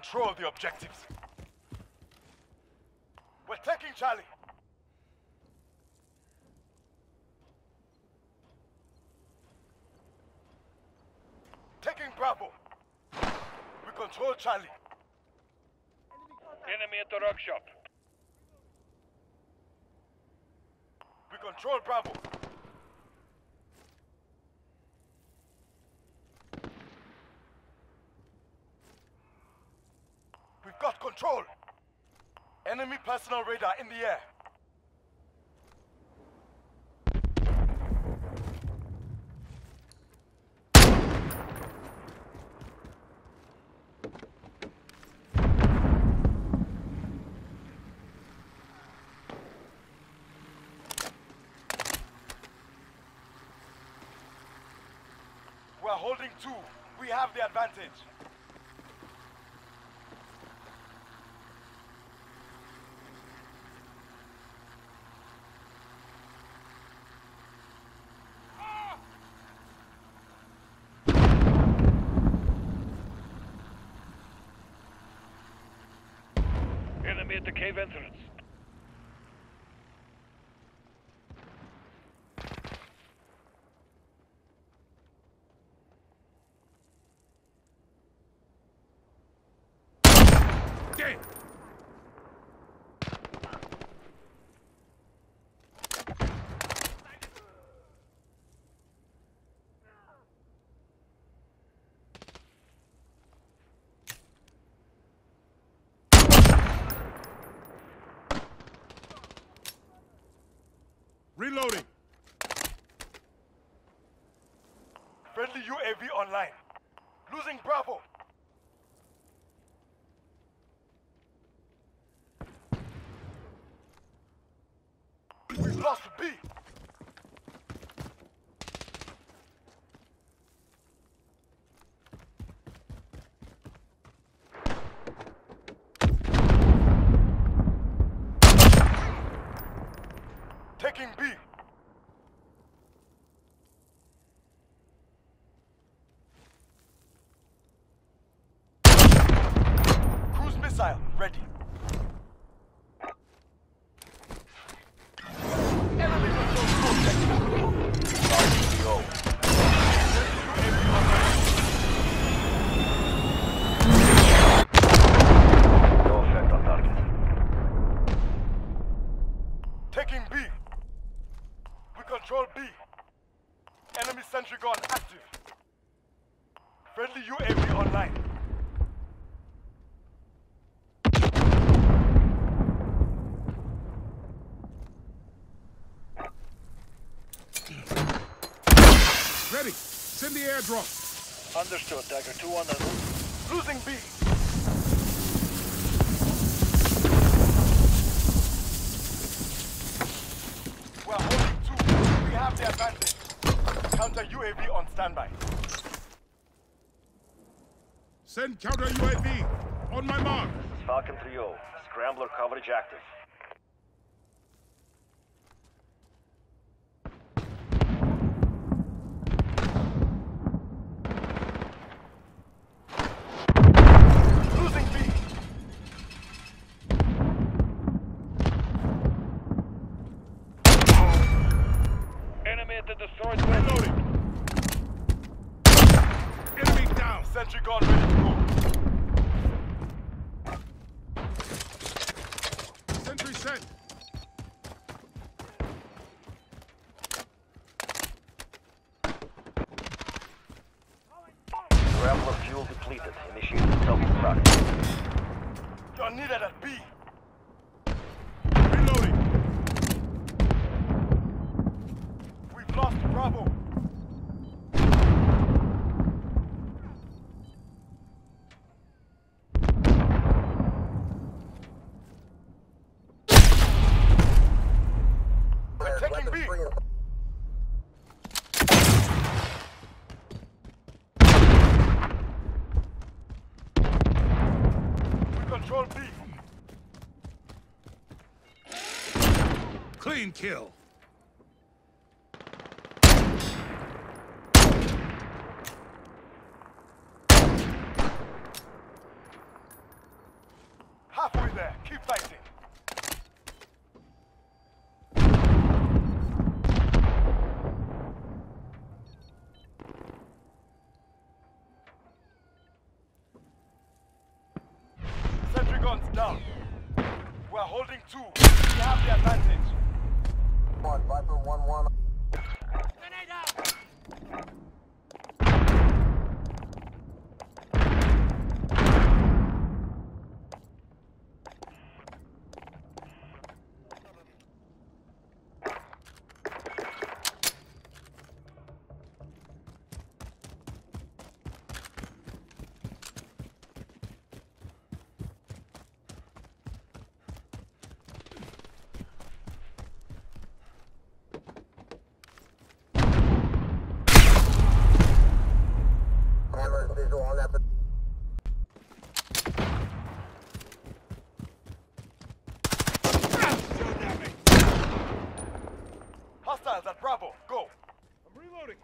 control the objectives. We're taking Charlie. Taking Bravo. We control Charlie. Enemy at the rock shop. We control Bravo. We've got control. Enemy personal radar in the air. We're holding 2. We have the advantage. Enemy at the cave entrance. Dead. Reloading. Friendly UAV online. Losing Bravo. We've lost B. Taking B. Cruise missile ready. Enemy control RTO. No effect on target. Taking B. We control B. Enemy sentry gun active. Friendly UAV online. Ready. Send the airdrop. Understood. Dagger 2 on the roof. Losing B. We're holding 2. We have the advantage. Counter UAV on standby. Send counter UAV. On my mark. This is Falcon 3-0. Scrambler coverage active. Losing B. Enemy at the destroyed building. Reloading. Enemy down. Sentry gun ready to go. Sentry set. Scrambler fuel depleted. Initiating self-destruct. You're needed at B. Reloading. We've lost Bravo. We're taking B. We control B. Clean kill. there. Keep fighting. Sentry guns down. We're holding 2. We have the advantage. Viper 1-1. Grenade out! Visual on that. Hostiles at Bravo. Go. I'm reloading.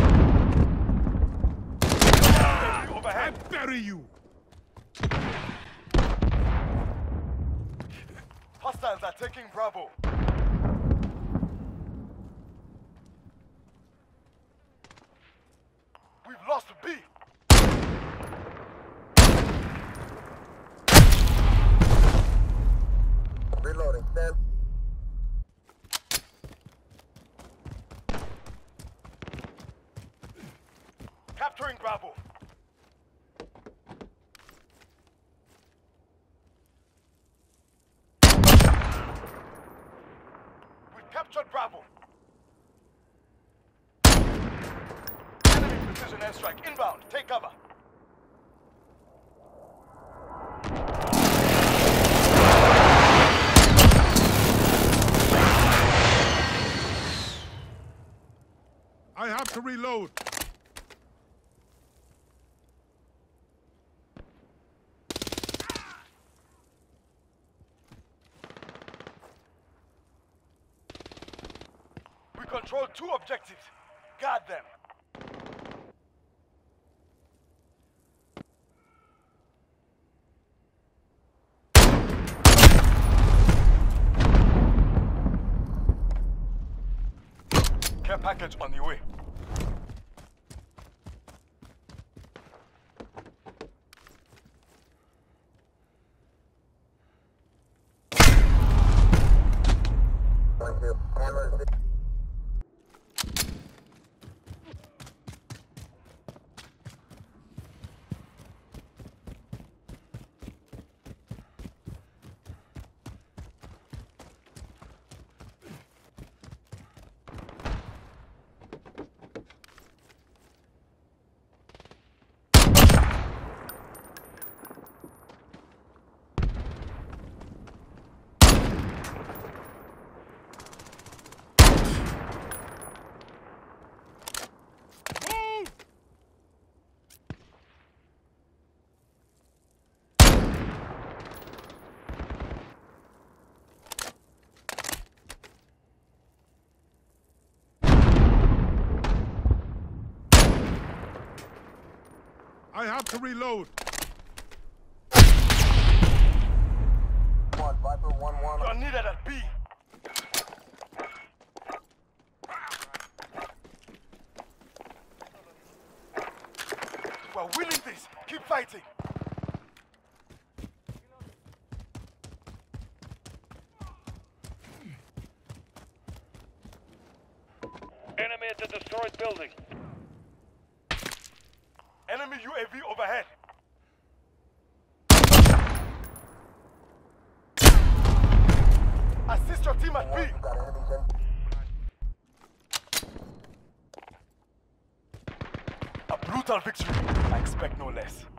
UAV overhead. I bury you. Hostiles are taking Bravo. We've lost B. Reloading. Stand. Capturing Bravo. We've captured Bravo. Enemy precision airstrike inbound. Take cover. I have to reload. We control 2 objectives. Guard them. Care package on the way. Going to hammer. I have to reload. Viper 1-1. You're needed at B. We're winning this. Keep fighting. Enemy at the destroyed building. Enemy UAV overhead. Assist your team at B. Got enemies in. A brutal victory. I expect no less.